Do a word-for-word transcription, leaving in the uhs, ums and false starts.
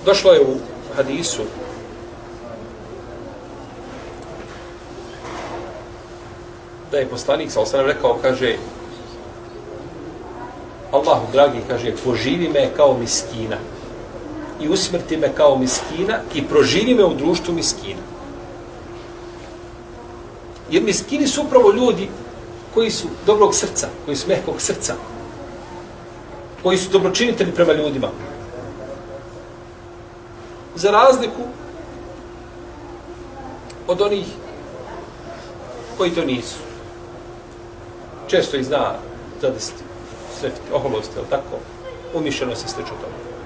Došlo je u hadisu da je poslanik sa osam rekao, kaže, Allahu dragi, kaže, poživi me kao miskina i usmrti me kao miskina i proživi me u društvu miskina. Jer miskini su upravo ljudi koji su dobrog srca, koji su mehkog srca, koji su dobročinitelji prema ljudima. Za razliku od onih koji to nisu. Često ih zna zadesiti, sretiti, oholosti, ali tako, umišljeno se slično tome.